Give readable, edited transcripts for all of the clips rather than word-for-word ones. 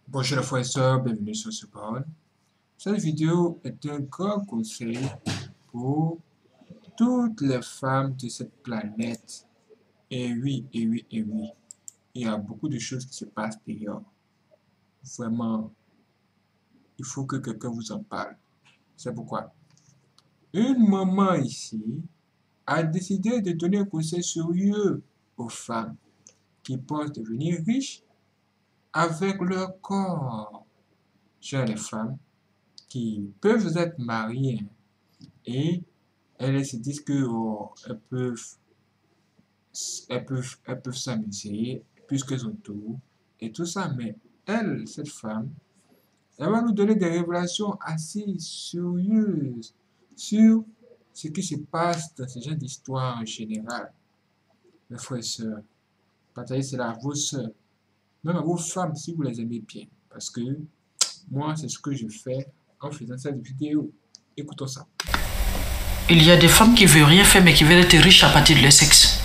Bonjour les frères et sœurs, bienvenue sur ce parole. Cette vidéo est un grand conseil pour toutes les femmes de cette planète. Et oui, et oui, et oui, il y a beaucoup de choses qui se passent dehors. Vraiment, il faut que quelqu'un vous en parle. C'est pourquoi une maman ici a décidé de donner un conseil sérieux aux femmes qui pensent devenir riches avec leur corps. J'ai les femmes qui peuvent être mariées et elles se disent que elles peuvent s'amuser puisqu'elles ont tout et tout ça. Mais elle, cette femme, elle va nous donner des révélations assez sérieuses sur ce qui se passe dans ce genre d'histoire en général. Mes frères et sœurs, partagez cela à vos sœurs, même à vos femmes si vous les aimez bien. Parce que moi, c'est ce que je fais en faisant cette vidéo. Écoutons ça. Il y a des femmes qui ne veulent rien faire mais qui veulent être riches à partir de leur sexe.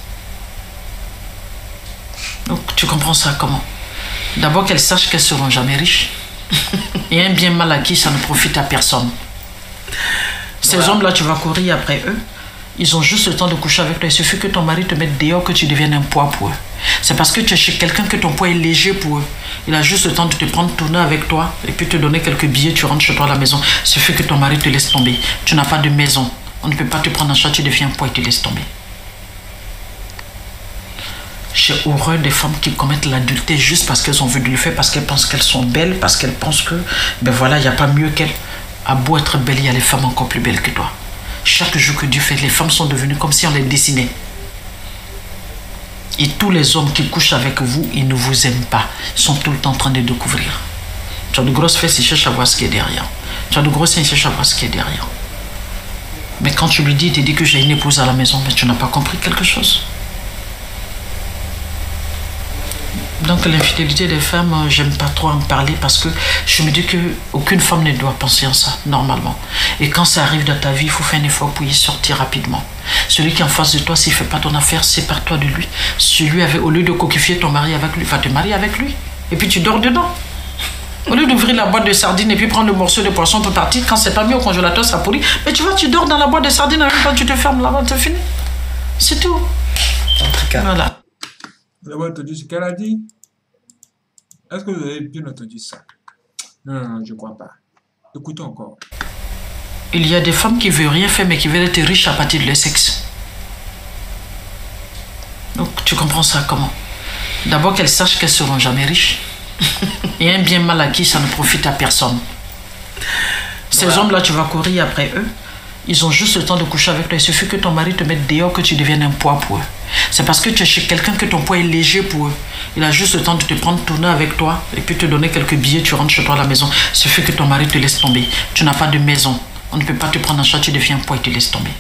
Donc tu comprends ça comment? D'abord qu'elles sachent qu'elles ne seront jamais riches. Et un bien mal acquis, ça ne profite à personne. Ces hommes-là, tu vas courir après eux. Ils ont juste le temps de coucher avec toi. Il suffit que ton mari te mette dehors, que tu deviennes un poids pour eux. C'est parce que tu es chez quelqu'un que ton poids est léger pour eux. Il a juste le temps de te prendre, tourner avec toi et puis te donner quelques billets, tu rentres chez toi à la maison. Il suffit que ton mari te laisse tomber. Tu n'as pas de maison. On ne peut pas te prendre en charge, tu deviens un poids et te laisse tomber. J'ai horreur des femmes qui commettent l'adultère juste parce qu'elles ont envie de le faire, parce qu'elles pensent qu'elles sont belles, parce qu'elles pensent que, ben voilà, il n'y a pas mieux qu'elles. À beau être belle, il y a les femmes encore plus belles que toi. Chaque jour que Dieu fait, les femmes sont devenues comme si on les dessinait. Et tous les hommes qui couchent avec vous, ils ne vous aiment pas. Ils sont tout le temps en train de découvrir. Tu as de grosses fesses, ils cherchent à voir ce qui est derrière. Tu as de grosses seins, ils cherchent à voir ce qui est derrière. Mais quand tu lui dis, il te dit que j'ai une épouse à la maison, mais tu n'as pas compris quelque chose. Donc l'infidélité des femmes, j'aime pas trop en parler parce que je me dis qu'aucune femme ne doit penser en ça, normalement. Et quand ça arrive dans ta vie, il faut faire un effort pour y sortir rapidement. Celui qui est en face de toi, s'il ne fait pas ton affaire, sépare-toi de lui. Au lieu de coquifier ton mari avec lui, va te marier avec lui. Et puis tu dors dedans. Au lieu d'ouvrir la boîte de sardines et puis prendre le morceau de poisson pour partir, quand c'est pas mis au congélateur, ça pourrit. Mais tu vois, tu dors dans la boîte de sardines, en même temps tu te fermes là-bas, c'est fini. C'est tout. En tout cas. Voilà. Vous avez entendu ce qu'elle a dit? Est-ce que vous avez bien entendu ça? Non, je ne crois pas. Écoutons encore. Il y a des femmes qui ne veulent rien faire mais qui veulent être riches à partir de leur sexe. Donc tu comprends ça comment? D'abord qu'elles sachent qu'elles ne seront jamais riches. Et un bien mal acquis, ça ne profite à personne. Ces hommes-là, tu vas courir après eux. Ils ont juste le temps de coucher avec toi. Il suffit que ton mari te mette dehors, que tu deviennes un poids pour eux. C'est parce que tu es chez quelqu'un que ton poids est léger pour eux. Il a juste le temps de te prendre, tourner avec toi et puis te donner quelques billets, tu rentres chez toi à la maison. Il suffit que ton mari te laisse tomber. Tu n'as pas de maison. On ne peut pas te prendre en charge, tu deviens un poids et te laisse tomber.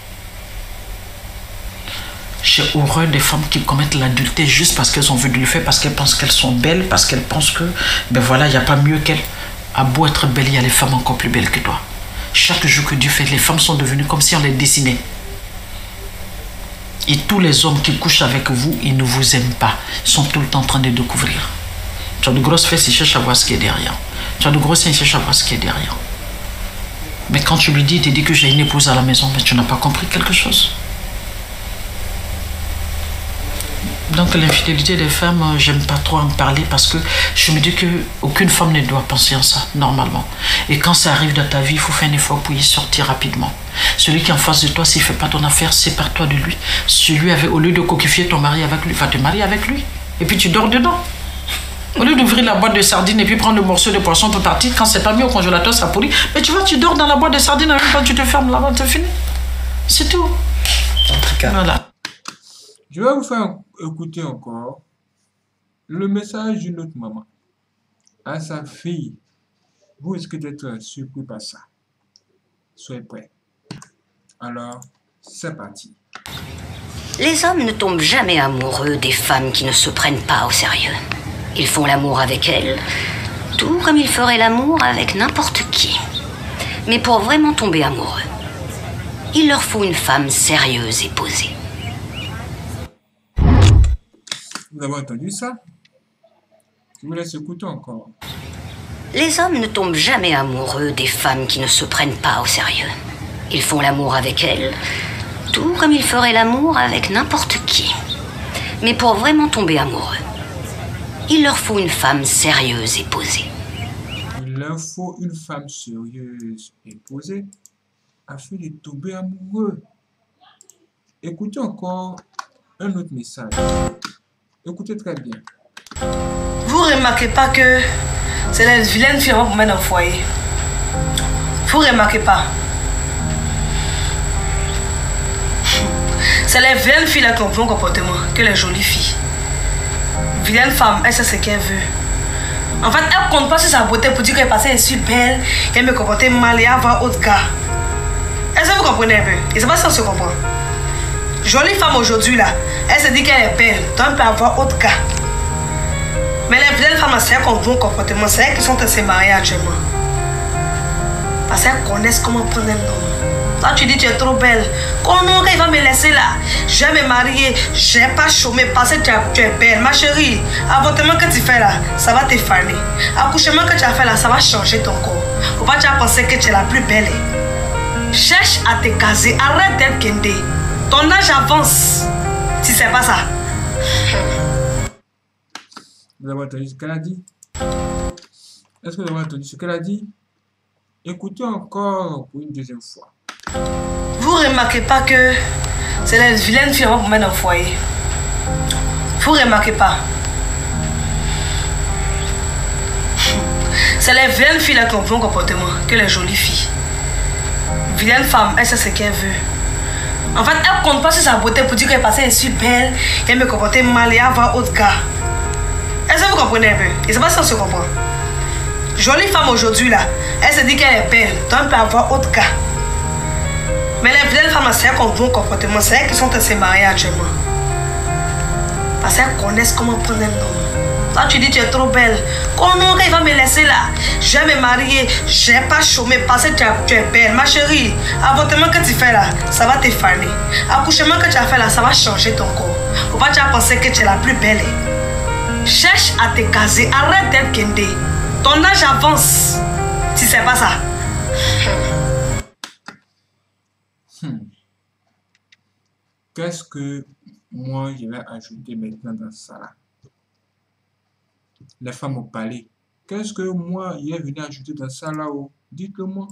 J'ai horreur des femmes qui commettent l'adultère juste parce qu'elles ont envie de le faire, parce qu'elles pensent qu'elles sont belles, parce qu'elles pensent que, ben voilà, il n'y a pas mieux qu'elles. À beau être belle, il y a les femmes encore plus belles que toi. Chaque jour que Dieu fait, les femmes sont devenues comme si on les dessinait. Et tous les hommes qui couchent avec vous, ils ne vous aiment pas. Ils sont tout le temps en train de découvrir. Tu as de grosses fesses, ils cherchent à voir ce qui est derrière. Tu as de grosses seins, ils cherchent à voir ce qui est derrière. Mais quand tu lui dis, il te dit que j'ai une épouse à la maison, mais tu n'as pas compris quelque chose. Donc l'infidélité des femmes, j'aime pas trop en parler parce que je me dis qu'aucune femme ne doit penser en ça, normalement. Et quand ça arrive dans ta vie, il faut faire un effort pour y sortir rapidement. Celui qui est en face de toi, s'il ne fait pas ton affaire, sépare-toi de lui. Au lieu de coquifier ton mari avec lui, va te marier avec lui. Et puis tu dors dedans. Au lieu d'ouvrir la boîte de sardines et puis prendre le morceau de poisson pour partir, quand c'est pas mis au congélateur, ça pourrit. Mais tu vois, tu dors dans la boîte de sardines, en même temps tu te fermes là-bas, c'est fini. C'est tout. En tout cas. Voilà. Je vais vous faire écouter encore le message d'une autre maman à sa fille. Vous risquez d'être surpris par ça. Soyez prêts. Alors, c'est parti. Les hommes ne tombent jamais amoureux des femmes qui ne se prennent pas au sérieux. Ils font l'amour avec elles, tout comme ils feraient l'amour avec n'importe qui. Mais pour vraiment tomber amoureux, il leur faut une femme sérieuse et posée. Vous avez entendu ça? Je vous laisse écouter encore. Les hommes ne tombent jamais amoureux des femmes qui ne se prennent pas au sérieux. Ils font l'amour avec elles, tout comme ils feraient l'amour avec n'importe qui. Mais pour vraiment tomber amoureux, il leur faut une femme sérieuse et posée. Il leur faut une femme sérieuse et posée afin de tomber amoureux. Écoutez encore un autre message. Écoutez très bien. Vous remarquez pas que c'est les vilaines filles pour mettre dans le foyer? Vous remarquez pas? C'est les vilaines filles là qui ont bon comportement que les jolies filles. Vilaine femme, elle sait ce qu'elle veut. En fait, elle compte pas sur sa beauté pour dire qu'elle passait elle est belle, elle me comportait mal et avoir autre gars. Est-ce que vous comprenez un peu? Et c'est pas ça qu'on se comprend. Jolie femme aujourd'hui là, elle se dit qu'elle est belle, donc elle peut avoir autre gars. Mais les vilaines femmes, c'est elles qui ont bon comportement, c'est elles qui sont assez mariées actuellement. Parce qu'elles connaissent comment prendre un homme. Toi tu dis tu es trop belle. Comment il va me laisser là? Je vais me marier, je n'ai pas chômé parce que tu es belle. Ma chérie, avortement que tu fais là, ça va te faner. Accouchement que tu as fait là, ça va changer ton corps. Faut pas tu as pensé que tu es la plus belle. Cherche à te caser, arrête d'être guindé. Ton âge avance. Si c'est pas ça. Vous avez entendu ce qu'elle a dit? Est-ce que vous avez entendu ce qu'elle a dit? Écoutez encore pour une deuxième fois. Vous remarquez pas que c'est les vilaines filles pour mettre dans le foyer? Vous remarquez pas? C'est les vilaines filles là qui ont bon comportement que les jolies filles. Vilaine femme, elle sait ce qu'elle veut. En fait, elle compte pas sur sa beauté pour dire qu'elle passait elle est belle, elle me comportait mal et avoir autre gars. Est-ce que vous comprenez un peu? Et c'est pas ça qu'on se comprend. Jolie femme aujourd'hui là, elle se dit qu'elle est belle, donc elle peut avoir autre gars. Mais les vilaines femmes, c'est elles qui ont bon comportement, c'est elles qui sont assez mariées actuellement. Parce qu'elles connaissent comment prendre un homme. Toi tu dis tu es trop belle. Comment il va me laisser là? Je vais me marier, je n'ai pas chômé parce que tu es belle. Ma chérie, avortement que tu fais là, ça va te faner. Accouchement que tu as fait là, ça va changer ton corps. Faut pas tu as pensé que tu es la plus belle. Cherche à te caser, arrête d'être guindé. Ton âge avance. Si c'est pas ça. Qu'est-ce que moi je vais ajouter maintenant dans ça là? Les femmes ont parlé. Qu'est-ce que moi je vais venir ajouter dans ça là-haut? Dites-le moi.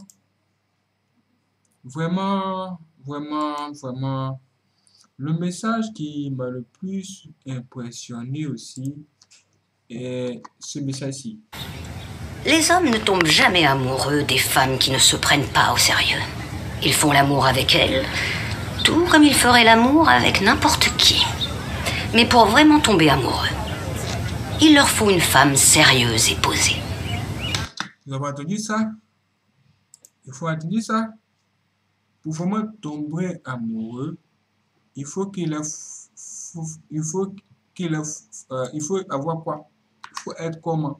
Vraiment, vraiment, vraiment. Le message qui m'a le plus impressionné aussi est ce message-ci. Les hommes ne tombent jamais amoureux des femmes qui ne se prennent pas au sérieux. Ils font l'amour avec elles, tout comme ils feraient l'amour avec n'importe qui. Mais pour vraiment tomber amoureux, il leur faut une femme sérieuse et posée. Vous avez entendu ça? Il faut entendre ça. Pour vraiment tomber amoureux, il faut il faut avoir quoi? Il faut être comment?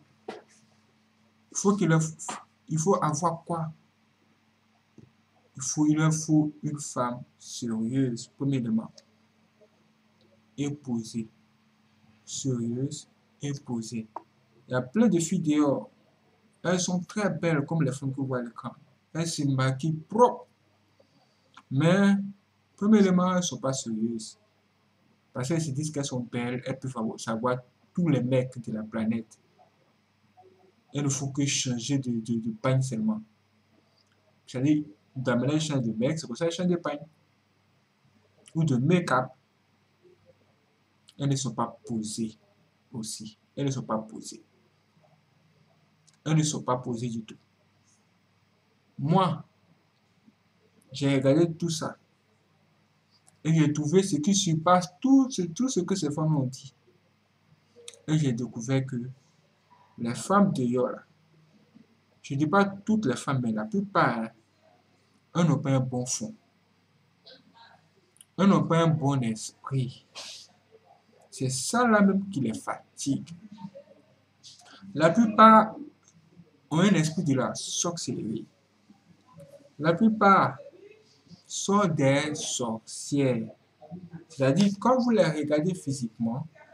Il faut avoir quoi? Il leur faut une femme sérieuse, premièrement, et posée. Sérieuse et posée. Il y a plein de filles dehors. Elles sont très belles comme les femmes que vous voyez à l'écran. Elles se maquillent propre. Mais, premièrement, elles ne sont pas sérieuses. Parce qu'elles se disent qu'elles sont belles, elles peuvent savoir tous les mecs de la planète. Il ne faut que changer de pagne seulement. C'est-à-dire, d'amener changer de mec, c'est pour ça qu'elles changent de pagne. Ou de make-up. Elles ne sont pas posées aussi. Elles ne sont pas posées. Elles ne sont pas posées du tout. Moi, j'ai regardé tout ça. Et j'ai trouvé ce qui surpasse tout ce que ces femmes ont dit. Et j'ai découvert que les femmes d'ailleurs, je ne dis pas toutes les femmes, mais la plupart, elles n'ont pas un bon fond. Elles n'ont pas un bon esprit. C'est ça là même qui les fatigue. La plupart ont un esprit de la sorcellerie. La plupart sont des sorcières. C'est-à-dire, quand vous les regardez physiquement,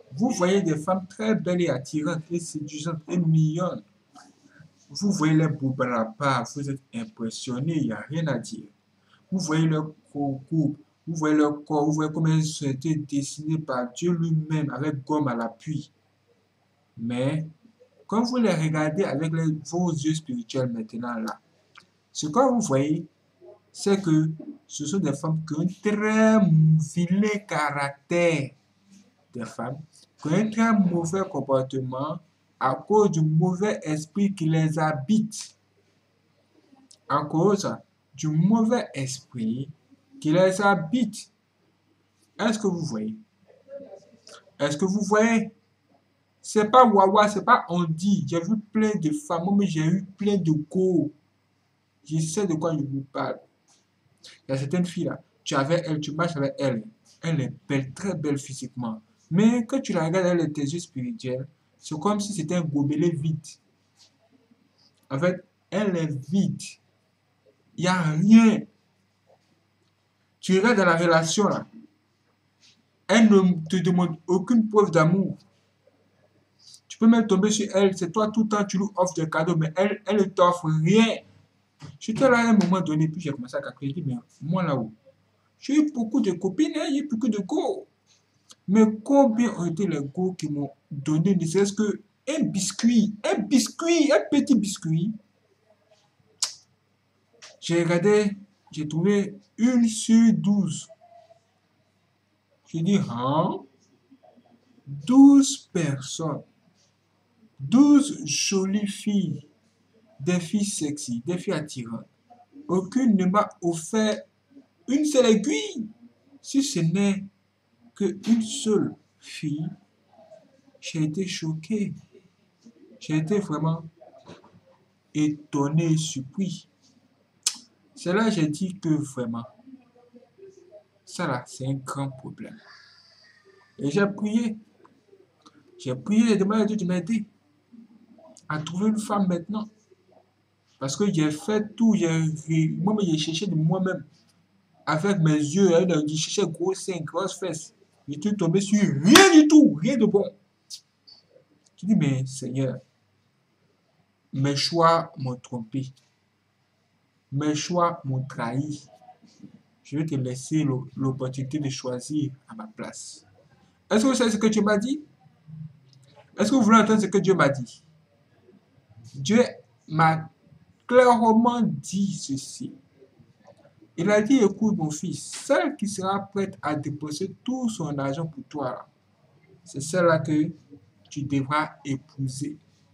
Vous voyez des femmes très belles et attirantes et séduisantes et mignonnes. Vous voyez les beaux bras, vous êtes impressionné, il n'y a rien à dire. Vous voyez leur coupe, vous voyez leur corps, vous voyez comment ils ont été dessinés par Dieu lui-même avec gomme à l'appui. Mais quand vous les regardez avec vos yeux spirituels maintenant là, ce que vous voyez, c'est que ce sont des femmes qui ont un très vilain caractère. Des femmes qui ont un très mauvais comportement à cause du mauvais esprit qui les habite. À cause du mauvais esprit qui les habite. Est-ce que vous voyez? Est-ce que vous voyez? C'est pas Wawa, c'est pas on dit. J'ai vu plein de femmes, mais j'ai eu plein de go. Je sais de quoi je vous parle. Il y a certaines filles là, tu marches avec elle. Elle est belle, très belle physiquement. Mais quand tu la regardes avec tes yeux spirituels, c'est comme si c'était un gobelet vide. En fait, elle est vide. Il n'y a rien. Tu regardes dans la relation là. Elle ne te demande aucune preuve d'amour. Tu peux même tomber sur elle, c'est toi tout le temps, tu lui offres des cadeaux, mais elle ne t'offre rien. J'étais là à un moment donné, puis j'ai commencé à calculer, mais moi là-haut, j'ai eu beaucoup de copines, j'ai eu beaucoup de go. Mais combien ont été les go qui m'ont donné, ne serait-ce qu'un biscuit, un petit biscuit. J'ai regardé, j'ai trouvé 1 sur 12. J'ai dit, hein? 12 personnes, 12 jolies filles, des filles sexy, des filles attirantes. Aucune ne m'a offert une seule aiguille. Si ce n'est qu'une seule fille, j'ai été choqué. J'ai été vraiment étonné, surpris. C'est là que j'ai dit que vraiment, ça là, c'est un grand problème. Et j'ai prié. J'ai prié, j'ai demandé à Dieu de m'aider à trouver une femme maintenant. Parce que j'ai fait tout, moi-même j'ai cherché de moi-même. Avec mes yeux, j'ai cherché gros seins, grosses fesses. J'étais tombé sur rien du tout, rien de bon. Je dis, mais Seigneur, mes choix m'ont trompé. Mes choix m'ont trahi. Je vais te laisser l'opportunité de choisir à ma place. Est-ce que vous savez ce que Dieu m'a dit? Est-ce que vous voulez entendre ce que Dieu m'a dit? Dieu m'a clairement dit ceci. Il a dit, écoute mon fils, celle qui sera prête à déposer tout son argent pour toi, c'est celle-là que tu devras épouser.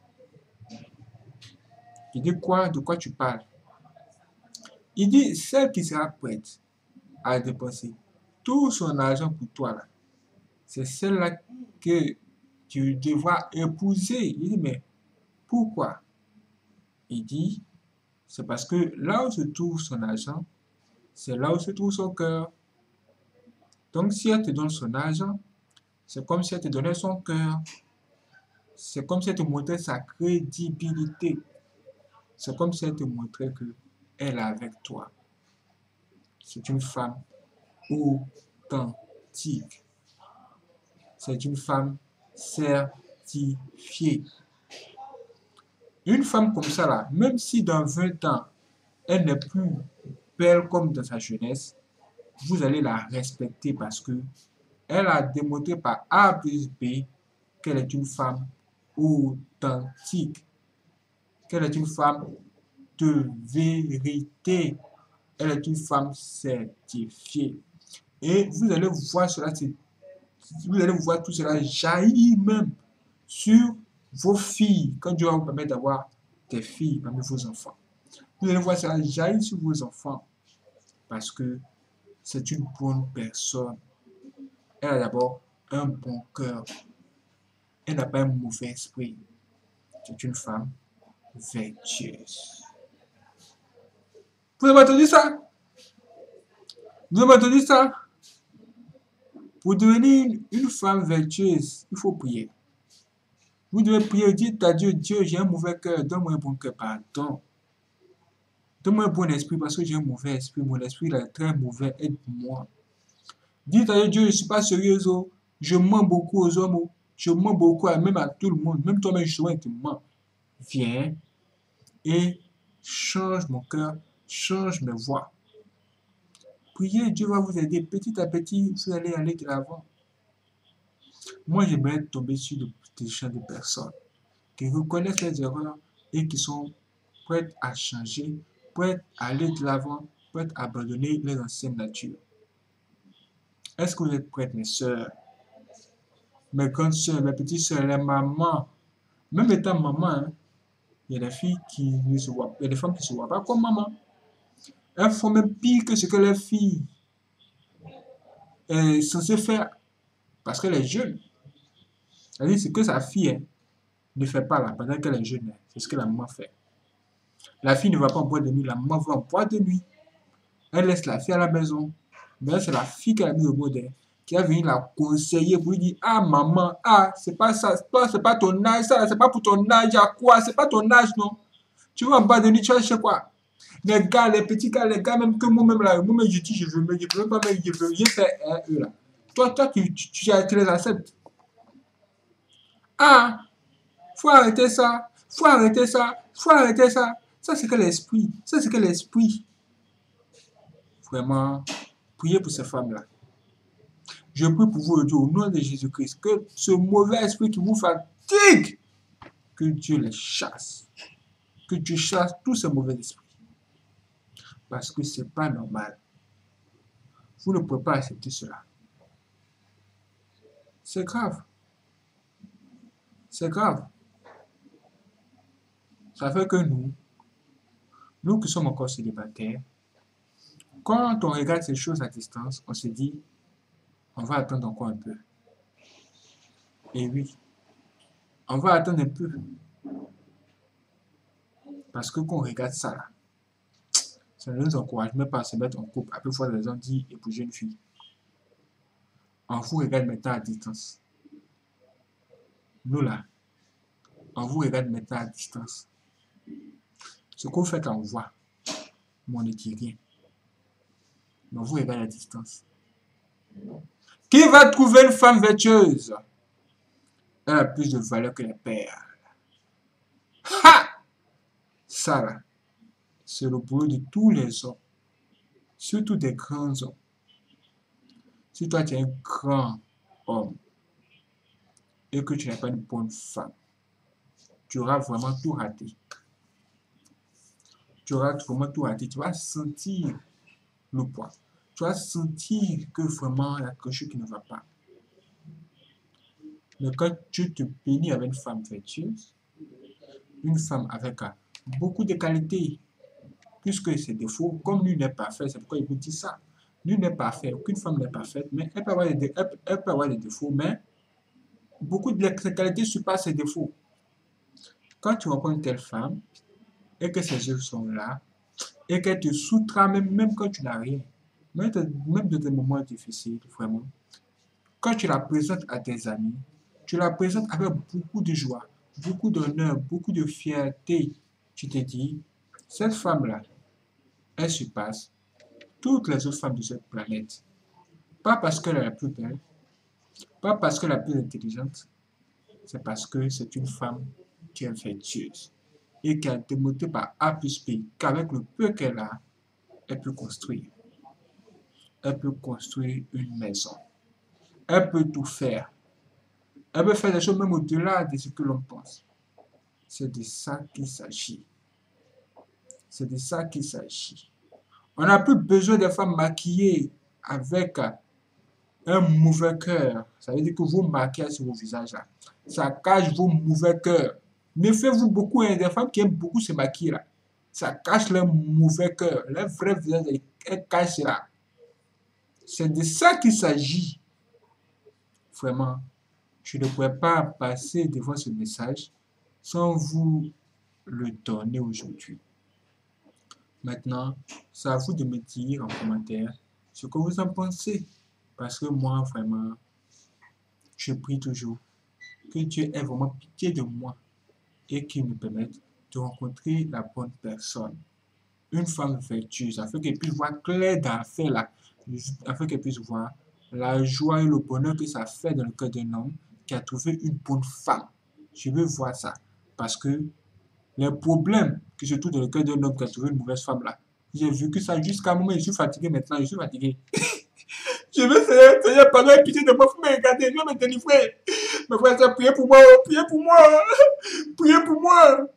Il dit quoi? De quoi tu parles? Il dit, celle qui sera prête à dépenser tout son argent pour toi, c'est celle-là que tu devras épouser. Il dit, mais pourquoi? Il dit, c'est parce que là où se trouve son argent, c'est là où se trouve son cœur. Donc si elle te donne son argent, c'est comme si elle te donnait son cœur. C'est comme si elle te montrait sa crédibilité. C'est comme si elle te montrait qu'elle est avec toi. C'est une femme authentique. C'est une femme certifiée. Une femme comme ça, là, même si dans 20 ans, elle n'est plus belle comme dans sa jeunesse, vous allez la respecter parce que elle a démontré par A plus B qu'elle est une femme authentique, qu'elle est une femme de vérité, elle est une femme certifiée. Et vous allez voir cela, vous allez voir tout cela jaillir même sur vos filles, quand Dieu va vous permettre d'avoir des filles parmi vos enfants. Vous allez voir cela jaillir sur vos enfants parce que c'est une bonne personne. Elle a d'abord un bon cœur. Elle n'a pas un mauvais esprit. C'est une femme vertueuse. Vous avez entendu ça? Vous avez entendu ça? Pour devenir une femme vertueuse, il faut prier. Vous devez prier, dites à Dieu, Dieu, j'ai un mauvais cœur, donne-moi un bon cœur, pardon. Donne-moi un bon esprit parce que j'ai un mauvais esprit. Mon esprit est très mauvais, aide-moi. Dites à Dieu, je ne suis pas sérieuse, je mens beaucoup aux hommes. Je mens beaucoup, même à tout le monde. Même toi-même, justement, tu mens. Viens et change mon cœur, change mes voix. Priez, Dieu va vous aider. Petit à petit, vous allez aller de l'avant. Moi, j'aimerais tomber sur des gens de personnes qui reconnaissent leurs erreurs et qui sont prêtes à changer, prêtes à aller de l'avant, prêtes à abandonner les anciennes natures. Est-ce que vous êtes prêtes, mes soeurs, mes grandes soeurs, mes petites soeurs, les mamans? Même étant maman, hein, il y a des filles qui ne se voient, il y a des femmes qui ne se voient pas comme maman. Elles font même pire que ce que les filles est censée faire parce qu'elle est jeune. C'est-à-dire ce que sa fille hein, ne fait pas là pendant qu'elle est jeune. Hein, c'est ce que la maman fait. La fille ne va pas en boîte de nuit, la maman va en boîte de nuit. Elle laisse la fille à la maison. Mais c'est la fille qui a mis au monde, hein, qui a venu la conseiller pour lui dire ah maman, ah c'est pas ça, c'est pas ton âge, ça c'est pas pour ton âge, à quoi, c'est pas ton âge non. Tu vas en boîte de nuit, tu vas chez quoi? Les gars, les petits gars, les gars, même que moi-même là, moi-même je dis je veux pas me je veux rien faire eux là. Toi, tu les acceptes. Ah, faut arrêter ça, faut arrêter ça, faut arrêter ça. Ça c'est que l'esprit, ça c'est que l'esprit. Vraiment, priez pour ces femmes-là. Je prie pour vous aujourd'hui au nom de Jésus-Christ que ce mauvais esprit qui vous fatigue, que Dieu les chasse. Que Dieu chasse tous ces mauvais esprits. Parce que ce n'est pas normal. Vous ne pouvez pas accepter cela. C'est grave. C'est grave. Ça fait que nous qui sommes encore célibataires, quand on regarde ces choses à distance, on se dit, on va attendre encore un peu. Et oui, on va attendre un peu. Parce que quand on regarde ça là, ça ne nous encourage même pas à se mettre en couple. À peu fois, les gens disent épouser une fille. On vous regarde maintenant à distance. Nous là, on vous regarde maintenant à distance. Ce qu'on fait, on voit. Mais on ne dit rien. Mais on vous regarde à distance. Qui va trouver une femme vertueuse? Elle a plus de valeur que les perles. Ha! Ça là, c'est le boulot de tous les hommes. Surtout des grands hommes. Si toi tu es un grand homme et que tu n'es pas une bonne femme, tu auras vraiment tout raté. Tu auras vraiment tout raté. Tu vas sentir le poids. Tu vas sentir que vraiment il y a quelque chose qui ne va pas. Mais quand tu te bénis avec une femme vertueuse, une femme avec beaucoup de qualités, plus que ses défauts, comme lui n'est pas fait, c'est pourquoi il vous dit ça. Lui n'est pas fait, aucune femme n'est parfaite, mais elle peut avoir des défauts, mais beaucoup de ses qualités surpassent ses défauts. Quand tu rencontres une telle femme, et que ses œuvres sont là, et qu'elle te soutient même quand tu n'as rien, même dans des moments difficiles, vraiment, quand tu la présentes à tes amis, tu la présentes avec beaucoup de joie, beaucoup d'honneur, beaucoup de fierté. Tu te dis, cette femme-là, elle surpasse toutes les autres femmes de cette planète. Pas parce qu'elle est la plus belle, pas parce qu'elle est la plus intelligente, c'est parce que c'est une femme qui est vertueuse et qui a démontré par A plus B qu'avec le peu qu'elle a, elle peut construire. Elle peut construire une maison. Elle peut tout faire. Elle peut faire des choses même au-delà de ce que l'on pense. C'est de ça qu'il s'agit. C'est de ça qu'il s'agit. On n'a plus besoin de femmes maquillées avec un mauvais cœur. Ça veut dire que vous marquez sur vos visages là. Ça cache vos mauvais cœurs. Méfiez-vous beaucoup hein, des femmes qui aiment beaucoup se maquiller là. Ça cache leur mauvais cœur. Leur vrai visage, elles cachent là. C'est de ça qu'il s'agit. Vraiment, je ne pourrais pas passer devant ce message sans vous le donner aujourd'hui. Maintenant, c'est à vous de me dire en commentaire ce que vous en pensez. Parce que moi, vraiment, je prie toujours que Dieu ait vraiment pitié de moi et qu'il me permette de rencontrer la bonne personne. Une femme vertueuse, afin qu'elle puisse voir clair dans l'affaire là, afin qu'elle puisse voir la joie et le bonheur que ça fait dans le cœur d'un homme qui a trouvé une bonne femme. Je veux voir ça. Parce que les problèmes qui se trouvent dans le cœur d'un homme qui a trouvé une mauvaise femme là, j'ai vécu ça jusqu'à un moment, je suis fatigué maintenant, je suis fatigué. Je veux, Seigneur, pardon, pitié de moi, vous me regardez, je vais me délivrer. Mes frères, priez pour moi, priez pour moi, priez pour moi.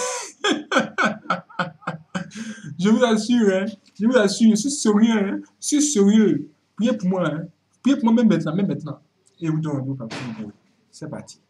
Je vous assure, hein, je vous assure, je suis sérieux, hein, je suis sérieux. Priez pour moi, hein. Priez pour moi même maintenant, même maintenant. Et vous donnez, c'est parti.